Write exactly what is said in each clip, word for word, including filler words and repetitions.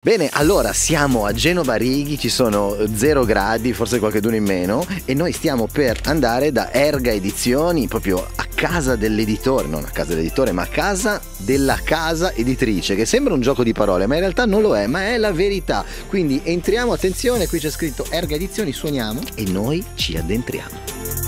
Bene, allora siamo a Genova Righi, ci sono zero gradi, forse qualcheduno in meno, e noi stiamo per andare da Erga Edizioni, proprio a casa dell'editore, non a casa dell'editore, ma a casa della casa editrice, che sembra un gioco di parole, ma in realtà non lo è, ma è la verità. Quindi entriamo, attenzione, qui c'è scritto Erga Edizioni, suoniamo e noi ci addentriamo.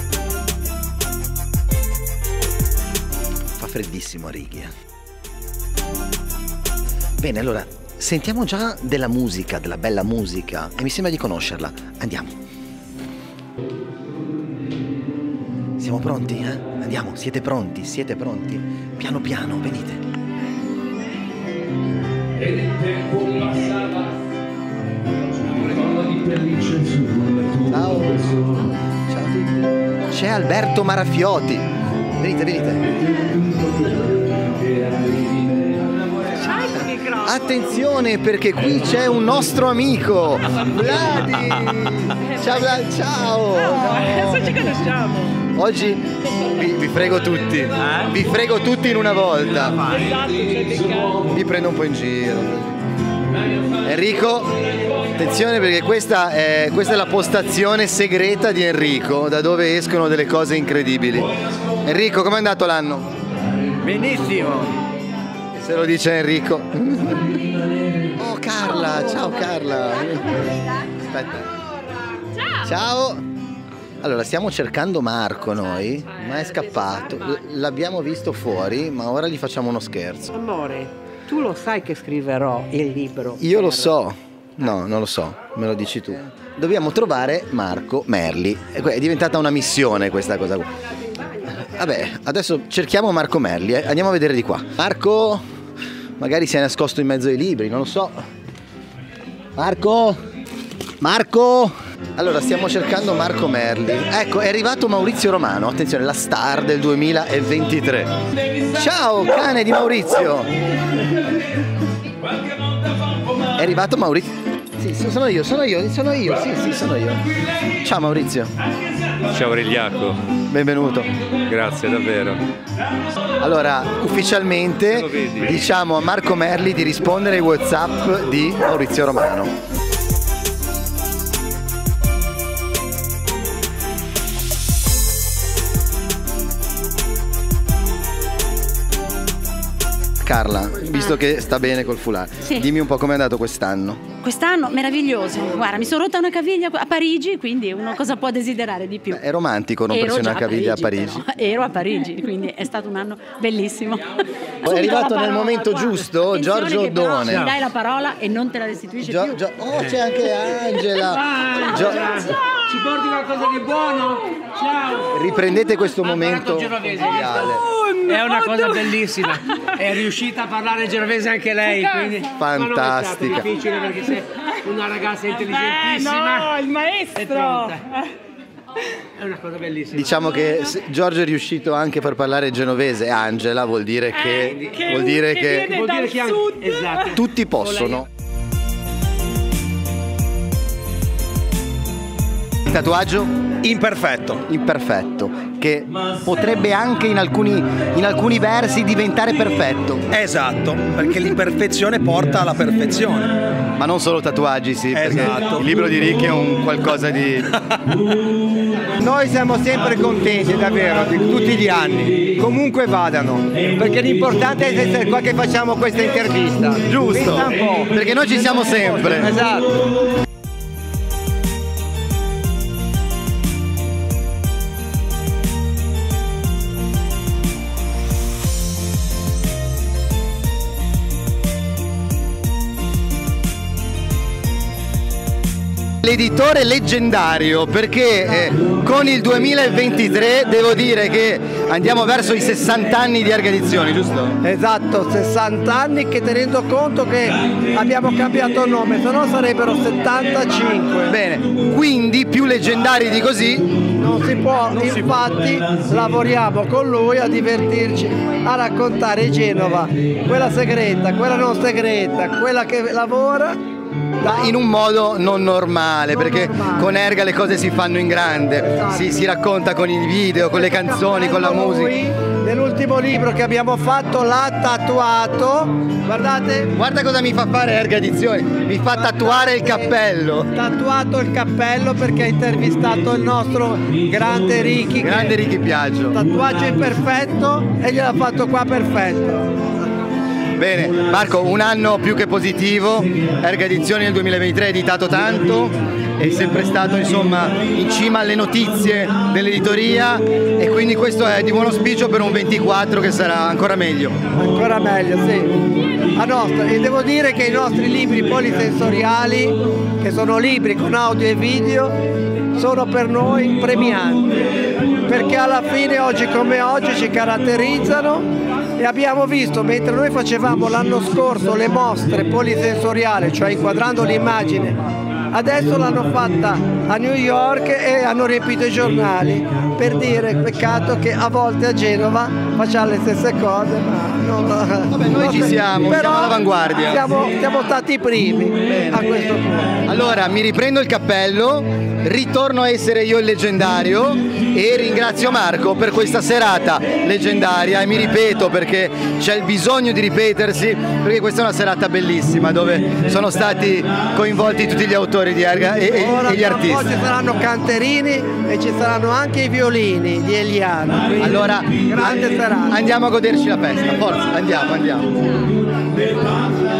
Fa freddissimo a Righi, eh. Bene, allora sentiamo già della musica, della bella musica, e mi sembra di conoscerla. Andiamo. Siamo pronti, eh? Andiamo, siete pronti, siete pronti? Piano piano, venite. Ed il tempo passava, ricordo di pellicce sul Ciao. Ciao a tutti. C'è Alberto Marafiotti. Venite, venite. Attenzione, perché qui c'è un nostro amico, Vladi. Ciao Vladi, ciao. Adesso ci conosciamo. Oggi vi, vi frego tutti, vi frego tutti in una volta. Esatto, c'è beccato. Vi prendo un po' in giro. Enrico, attenzione perché questa è, questa è la postazione segreta di Enrico, da dove escono delle cose incredibili. Enrico, com'è andato l'anno? Benissimo. Se lo dice Enrico. Oh Carla, ciao Carla. Aspetta. Ciao. Ciao. Allora, stiamo cercando Marco noi, ma è scappato. L'abbiamo visto fuori, ma ora gli facciamo uno scherzo. Amore, tu lo sai che scriverò il libro? Io lo so. No, non lo so, me lo dici tu. Dobbiamo trovare Marco Merli. È diventata una missione questa cosa qua. Vabbè, adesso cerchiamo Marco Merli, eh. Andiamo a vedere di qua. Marco, magari si è nascosto in mezzo ai libri, non lo so. Marco? Marco? Allora, stiamo cercando Marco Merli. Ecco, è arrivato Maurizio Romano, attenzione, la star del duemilaventitré. Ciao, cane di Maurizio. È arrivato Maurizio. Sì, sono io, sono io, sono io, sì, sì, sono io. Ciao Maurizio. Ciao Aureliaco. Benvenuto. Grazie davvero. Allora, ufficialmente diciamo a Marco Merli di rispondere ai WhatsApp di Maurizio Romano. Carla, visto che sta bene col foulard, Sì. dimmi un po' com'è andato quest'anno. Quest'anno meraviglioso. Guarda, mi sono rotta una caviglia a Parigi, quindi uno cosa può desiderare di più? Beh, è romantico rompersi Ero una già caviglia a Parigi. però. Ero a Parigi, quindi è stato un anno bellissimo. È arrivato nel momento giusto, Attenzione Giorgio che però Oddone. mi dai la parola e non te la restituisce Gio- più. Gio- oh, c'è anche Angela. Gio- Ci porti qualcosa di buono? Ciao. riprendete questo momento genovese. conviviale. È una cosa bellissima. È riuscita a parlare genovese anche lei, quindi Fantastica. Ma non è stato difficile perché sei una ragazza Eh, intelligentissima. no, il È maestro! pronta. È una cosa bellissima. Diciamo che se Giorgio è riuscito anche a far parlare genovese Angela, vuol dire che, Eh, che vuol dire che che viene Vuol dire dal che anche- sud. esatto. tutti possono. Il tatuaggio Imperfetto. imperfetto, che potrebbe anche in alcuni, in alcuni versi diventare perfetto, Esatto, perché l'imperfezione porta alla perfezione. ma non solo tatuaggi, sì, perché Esatto. il libro di Rick è un qualcosa di... Noi siamo sempre contenti davvero di tutti gli anni, comunque vadano, perché l'importante è essere qua che facciamo questa intervista. Giusto, Pensa un po'. perché noi ci siamo sempre. Esatto. L'editore leggendario, perché eh, con il duemilaventitré devo dire che andiamo verso i sessanta anni di Erga Edizioni, giusto? Esatto, sessanta anni che tenendo conto che abbiamo cambiato nome, se no sarebbero settantacinque. Bene, quindi più leggendari di così. Non si può, infatti lavoriamo con lui a divertirci, a raccontare Genova, quella segreta, quella non segreta, quella che lavora Ma in un modo non normale, Non perché normale. con Erga le cose si fanno in grande, Esatto. si, si racconta con i video, con le canzoni, con la musica. Lui, nell'ultimo libro che abbiamo fatto l'ha tatuato, guardate, Guarda cosa mi fa fare Erga Edizioni, mi fa tatuare il cappello. tatuato il cappello perché ha intervistato il nostro grande Ricky. che- Grande Ricky Piaggio. Tatuaggio imperfetto e gliel'ha fatto qua perfetto. Bene, Marco, un anno più che positivo, Erga Edizioni nel duemilaventitré è editato tanto, è sempre stato insomma in cima alle notizie dell'editoria e quindi questo è di buon auspicio per un ventiquattro che sarà ancora meglio. Ancora meglio, sì. A nostra, e devo dire che i nostri libri polisensoriali, che sono libri con audio e video, sono per noi premianti, perché alla fine oggi come oggi ci caratterizzano e abbiamo visto, mentre noi facevamo l'anno scorso le mostre polisensoriali, cioè inquadrando l'immagine, adesso l'hanno fatta a New York e hanno riempito i giornali, per dire peccato che a volte a Genova facciamo le stesse cose, ma non, Vabbè, noi non ci se- siamo, però siamo all'avanguardia. Siamo, siamo stati i primi a questo punto. Allora, mi riprendo il cappello, ritorno a essere io il leggendario e ringrazio Marco per questa serata leggendaria e mi ripeto perché c'è il bisogno di ripetersi, perché questa è una serata bellissima dove sono stati coinvolti tutti gli autori di Erga e, e- Ora e gli tra un po' artisti. ci saranno canterini e ci saranno anche i violini di Eliano. quindi Allora grande an- serata. andiamo a goderci la festa, forza, andiamo, andiamo.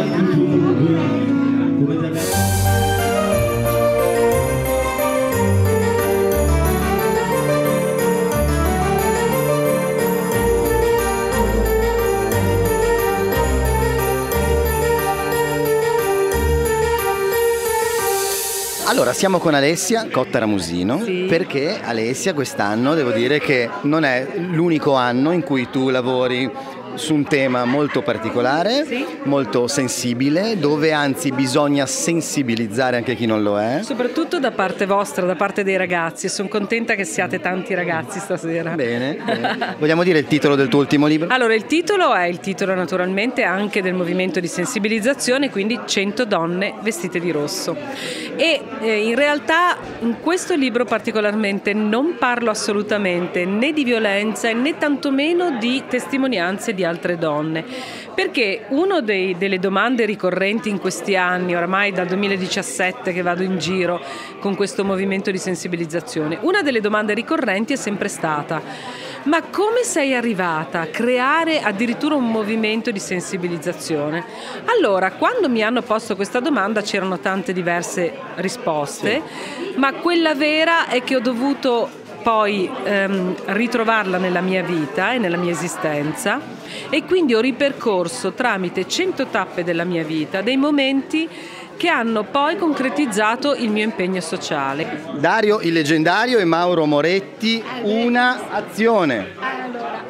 Allora, siamo con Alessia Cotta-Ramusino Sì. perché Alessia quest'anno devo dire che non è l'unico anno in cui tu lavori su un tema molto particolare, Sì. molto sensibile, dove anzi bisogna sensibilizzare anche chi non lo è. Soprattutto da parte vostra, da parte dei ragazzi. Sono contenta che siate tanti ragazzi stasera. Bene, bene. Vogliamo dire il titolo del tuo ultimo libro? Allora, il titolo è il titolo naturalmente anche del movimento di sensibilizzazione, quindi cento donne vestite di rosso. E eh, in realtà in questo libro particolarmente non parlo assolutamente né di violenza né tantomeno di testimonianze di altre donne, perché una delle domande ricorrenti in questi anni, oramai dal duemiladiciassette che vado in giro con questo movimento di sensibilizzazione, una delle domande ricorrenti è sempre stata: ma come sei arrivata a creare addirittura un movimento di sensibilizzazione? Allora, quando mi hanno posto questa domanda c'erano tante diverse risposte, ma quella vera è che ho dovuto poi ehm, ritrovarla nella mia vita e nella mia esistenza, e quindi ho ripercorso tramite cento tappe della mia vita dei momenti che hanno poi concretizzato il mio impegno sociale. Dario il leggendario e Mauro Moretti, una azione. Allora,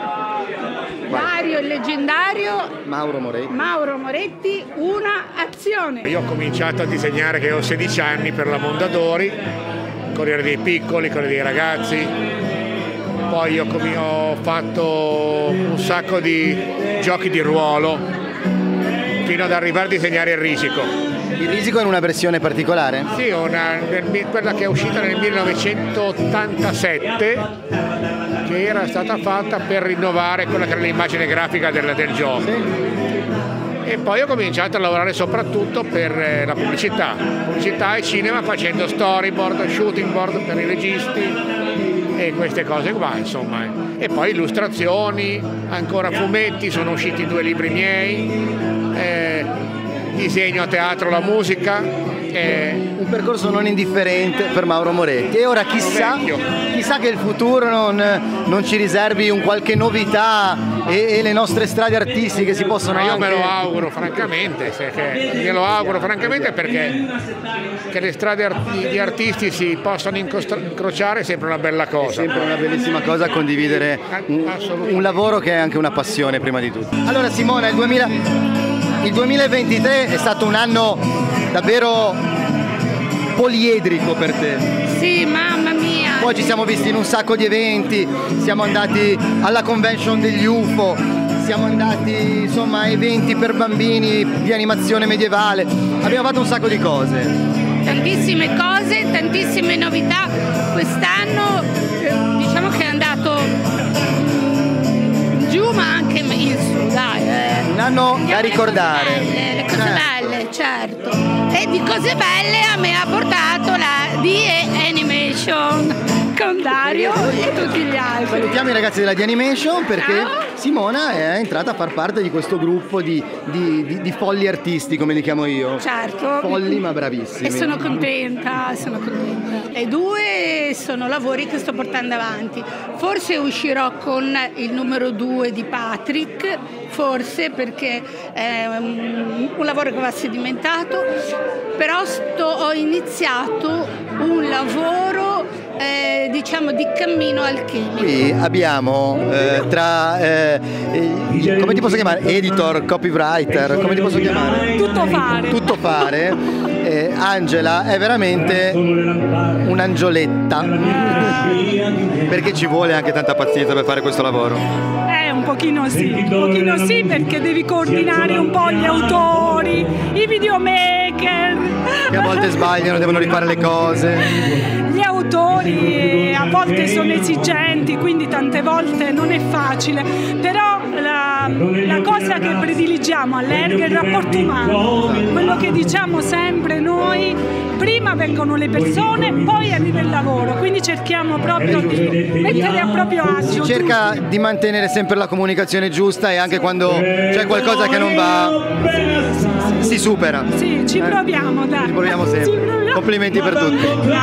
Dario il leggendario, Mauro Moretti. Mauro Moretti, una azione. Io ho cominciato a disegnare che ho sedici anni per la Mondadori, Corriere dei Piccoli, Corriere dei Ragazzi, poi ho, com- ho fatto un sacco di giochi di ruolo fino ad arrivare a disegnare il Risico. Il Risico in una versione particolare? Sì, una, nel- quella che è uscita nel millenovecentottantasette, che era stata fatta per rinnovare quella che era l'immagine grafica del, del gioco. E poi ho cominciato a lavorare soprattutto per eh, la pubblicità, pubblicità e cinema, facendo storyboard, shooting board per i registi e queste cose qua, insomma. E poi illustrazioni, ancora fumetti, sono usciti due libri miei, eh, disegno a teatro, la musica. Eh, Un percorso non indifferente per Mauro Moretti. E ora chissà, chissà che il futuro non, non ci riservi un qualche novità e, e le nostre strade artistiche si possono Ma io anche... me lo auguro francamente, se che, me lo auguro francamente perché che le strade arti- di artisti si possano incostro- incrociare è sempre una bella cosa. È sempre una bellissima cosa condividere un, un lavoro che è anche una passione prima di tutto. Allora Simona, il, duemila, il duemilaventitré è stato un anno davvero poliedrico per te. Sì, mamma mia. Poi ci siamo visti in un sacco di eventi, siamo andati alla convention degli U F O, siamo andati insomma a eventi per bambini di animazione medievale, abbiamo fatto un sacco di cose. Tantissime cose, tantissime novità. Quest'anno eh, diciamo che è andato giù ma anche in su, dai. Eh. Un anno da ricordare. Le cose belle, le cose belle, certo. E di cose belle a me ha portato la D E Animation con Dario e tutti gli altri. Salutiamo i ragazzi della D Animation perché Ciao. Simona è entrata a far parte di questo gruppo di, di, di, di folli artisti, come li chiamo io. Certo. Folli ma bravissimi. E sono contenta, sono contenta. E due sono lavori che sto portando avanti. Forse uscirò con il numero due di Patrick, forse perché è un, un lavoro che va sedimentato, però sto, ho iniziato un lavoro eh, diciamo di cammino alchemico. Qui abbiamo eh, tra eh, eh, come ti posso chiamare? Editor, copywriter, come ti posso chiamare? Tutto fare. Tutto fare. Eh, Angela è veramente un'angioletta perché ci vuole anche tanta pazienza per fare questo lavoro. Eh, un pochino sì, un pochino sì perché devi coordinare un po' gli autori, i videomaker. Che a volte sbagliano, devono rifare le cose. Gli autori a volte sono esigenti, quindi tante volte non è facile, però la, la cosa che prediligiamo all'Erga è il rapporto umano, quello che diciamo sempre noi, prima vengono le persone, poi arriva il lavoro, quindi cerchiamo proprio di mettere a proprio agio. Si cerca tutti. di mantenere sempre la comunicazione giusta e anche quando c'è qualcosa che non va si supera. Sì, ci proviamo, dai. Ci proviamo sempre. Ci proviamo. Complimenti per tutti.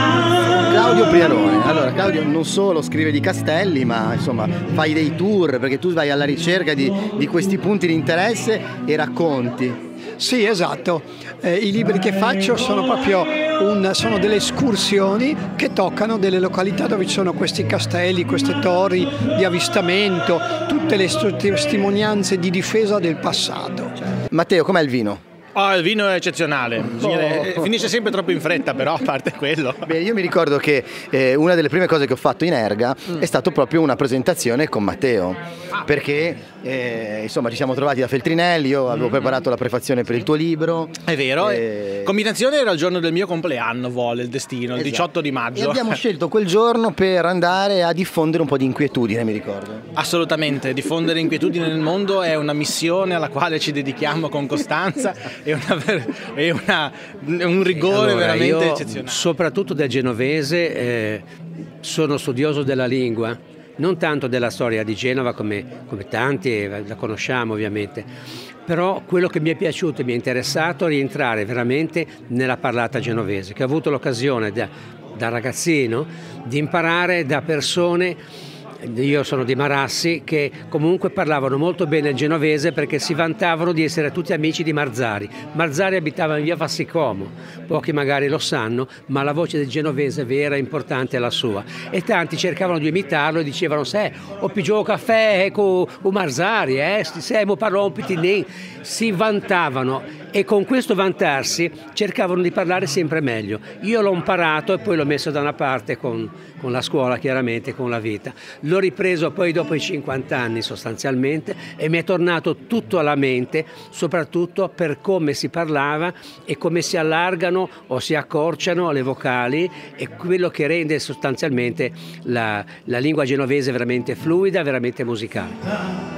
Claudio Priarone. Allora, Claudio non solo scrive di castelli, ma insomma fai dei tour perché tu vai alla ricerca di, di questi punti di interesse e racconti. Sì, esatto. Eh, I libri che faccio sono proprio un, sono delle escursioni che toccano delle località dove ci sono questi castelli, queste torri di avvistamento, tutte le testimonianze di difesa del passato. Matteo, com'è il vino? Oh, il vino è eccezionale, oh. Finisce sempre troppo in fretta, però a parte quello. Beh, io mi ricordo che eh, una delle prime cose che ho fatto in Erga mm. è stato proprio una presentazione con Matteo, ah. perché eh, insomma ci siamo trovati da Feltrinelli, io avevo mm. preparato la prefazione per il tuo libro. È vero, e... combinazione era il giorno del mio compleanno, vuole il destino, esatto. Il diciotto di maggio. E abbiamo scelto quel giorno per andare a diffondere un po' di inquietudine, mi ricordo. Assolutamente, diffondere inquietudine nel mondo è una missione alla quale ci dedichiamo con costanza. È, una, è una, un rigore allora, veramente io, eccezionale. Soprattutto del genovese, eh, sono studioso della lingua, non tanto della storia di Genova come, come tanti, la conosciamo ovviamente, però quello che mi è piaciuto e mi è interessato è rientrare veramente nella parlata genovese, che ho avuto l'occasione da, da ragazzino di imparare da persone. Io sono di Marassi, che comunque parlavano molto bene il genovese perché si vantavano di essere tutti amici di Marzari. Marzari abitava in via Fassicomo, pochi magari lo sanno, ma la voce del genovese vera e importante è la sua. E tanti cercavano di imitarlo e dicevano: se ho pigiò caffè con Marzari, eh, se mo parlo un pitinin. Si vantavano e con questo vantarsi cercavano di parlare sempre meglio. Io l'ho imparato e poi l'ho messo da una parte con, con la scuola, chiaramente, con la vita. L'ho ripreso poi dopo i cinquanta anni sostanzialmente e mi è tornato tutto alla mente, soprattutto per come si parlava e come si allargano o si accorciano le vocali, e quello che rende sostanzialmente la, la lingua genovese veramente fluida, veramente musicale.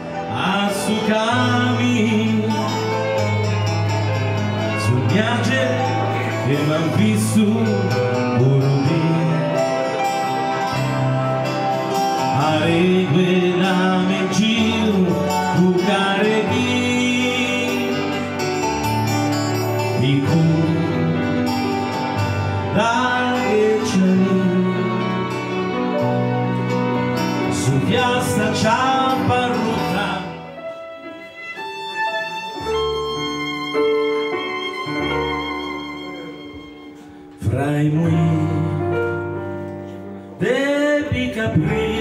Assukami Sognate che m'han visto Burubi Aregue la megiu Bucareghi Iku Daghe cieli Su piazza Ciamparruta Fra i mulini dei capri